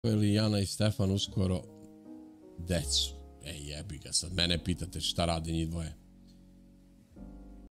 Ili Jana i Stefan uskoro decu. Jebi ga, sad mene pitate šta rade njih dvoje.